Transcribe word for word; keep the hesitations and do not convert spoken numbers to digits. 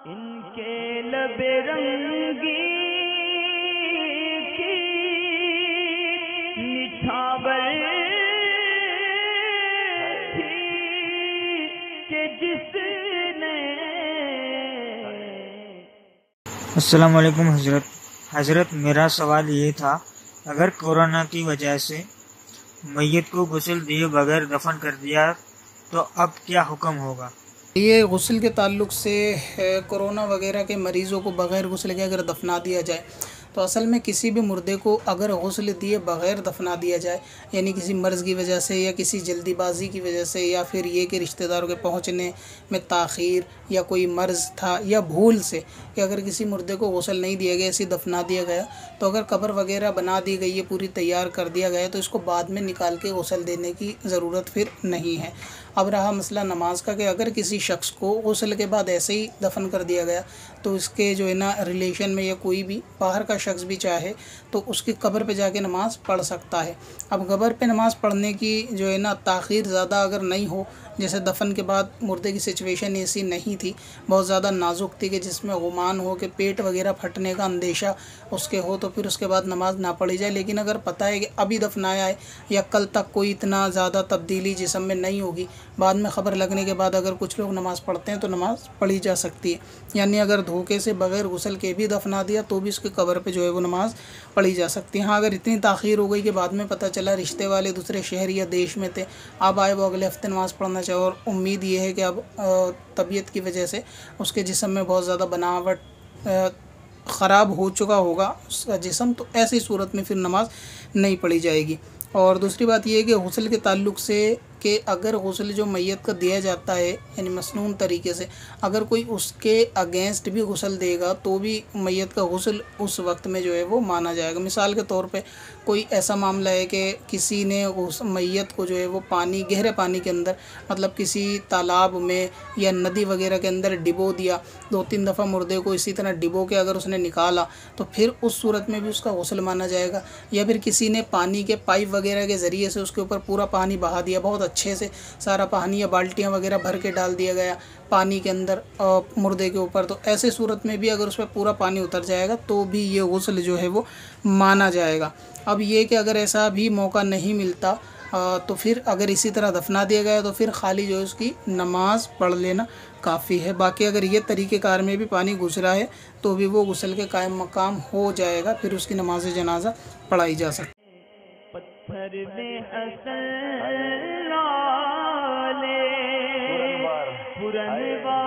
ان کے لب رنگی کی نچھاور تھی کہ جس نے. السلام علیکم حضرت. حضرت میرا سوال یہ تھا، اگر کورونا کی وجہ سے میت کو غسل دیے بغیر دفن کر دیا تو اب کیا حکم ہوگا؟ یہ غسل کے تعلق سے کورونا وغیرہ کے مریضوں کو بغیر غسل کے اگر دفنا دیا جائے تو اصل میں کسی بھی مردے کو اگر غسل دیے بغیر دفنا دیا جائے، یعنی کسی مرض کی وجہ سے یا کسی جلدی بازی کی وجہ سے یا پھر یہ کہ رشتہ داروں کے پہنچنے میں تاخیر یا کوئی مرض تھا یا بھول سے کہ اگر کسی مردے کو غسل نہیں دیا گیا، اسے دفنا دیا گیا، تو اگر قبر وغیرہ بنا دی گئی ہے، پوری تیار کر دیا گیا، تو اس کو بعد میں نکال کے غسل دینے کی ضرورت پھر نہیں ہے. اب رہا مسئلہ نماز کا کہ اگر کسی شخص کو غسل کے بعد ایسے ہی دفن کر دیا گیا تو اس کے جو ہے نا ریلیشن میں یا کوئی بھی باہر کا شخص بھی چاہے تو اس کی قبر پہ جا کے نماز پڑھ سکتا ہے. اب قبر پہ نماز پڑھنے کی جو ہے نا تاخیر زیادہ اگر نہیں ہو، جیسے دفن کے بعد مردے کی سچویشن ایسی نہیں تھی، بہت زیادہ نازک تھی کہ جس میں غمان ہو کہ پیٹ وغیرہ پھٹنے کا اندیشہ اس کے ہو، تو پھر اس کے بعد نماز نہ پڑھی جائے. لیکن اگر پتہ ہے کہ ابھی دفنایا ہے یا کل تک کوئی اتنا زیادہ تبدیلی جسم میں نہیں ہوگی، بعد میں خبر لگنے کے بعد اگر کچھ لوگ نماز پڑھتے ہیں تو نماز پڑھی جا سکتی ہے. یعنی اگر دھوکے سے بغیر غسل کے بھی دفنا دیا تو بھی اس کی قبر پہ جو ہے وہ نماز پڑھی جا سکتی ہے. ہاں اگر اتنی تاخیر ہو گئی کہ بعد میں پتہ چلا رشتے والے دوسرے شہر یا دیش میں تھے، اب آئے وہ اگلے ہفتے نماز پڑھنا چاہے اور امید یہ ہے کہ اب طبیعت کی وجہ سے اس کے جسم میں بہت زیادہ بناوٹ خراب ہو چکا ہوگا اس کا جسم، تو ایسی صورت میں پھر نماز نہیں پڑھی جائے گی. اور دوسری بات یہ ہے کہ غسل کے تعلق سے کہ اگر غسل جو میت کا دیا جاتا ہے یعنی مسنون طریقے سے، اگر کوئی اس کے اگینسٹ بھی غسل دے گا تو بھی میت کا غسل اس وقت میں جو ہے وہ مانا جائے گا. مثال کے طور پہ کوئی ایسا معاملہ ہے کہ کسی نے اس میت کو جو ہے وہ پانی گہرے پانی کے اندر، مطلب کسی تالاب میں یا ندی وغیرہ کے اندر ڈبو دیا، دو تین دفعہ مردے کو اسی طرح ڈبو کے اگر اس نے نکالا تو پھر اس صورت میں بھی اس کا غسل مانا جائے گا. یا پھر کسی نے پانی کے پائپ وغیرہ کے ذریعے سے اس کے اوپر پورا پانی بہا دیا، بہت اچھے سے سارا پانی یا بالٹیاں وغیرہ بھر کے ڈال دیا گیا پانی کے اندر مردے کے اوپر، تو ایسے صورت میں بھی اگر اس پہ پورا پانی اتر جائے گا تو بھی یہ غسل جو ہے وہ مانا جائے گا. اب یہ کہ اگر ایسا بھی موقع نہیں ملتا تو پھر اگر اسی طرح دفنا دیا گیا تو پھر خالی جو ہے اس کی نماز پڑھ لینا کافی ہے. باقی اگر یہ طریقہ کار میں بھی پانی گزرا ہے تو بھی وہ غسل کے قائم مقام ہو جائے گا، پھر اس کی نماز جنازہ پڑھائی جا سکتی ہے. پتھر میں اصل لالے پرن